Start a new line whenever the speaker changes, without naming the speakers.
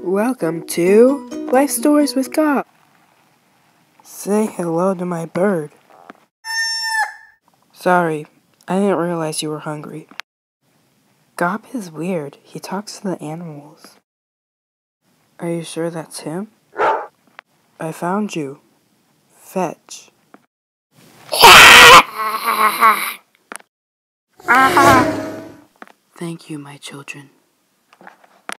Welcome to Life Stories with Gop. Say hello to my bird. Sorry, I didn't realize you were hungry. Gop is weird. He talks to the animals. Are you sure that's him? I found you. Fetch. Thank you, my children.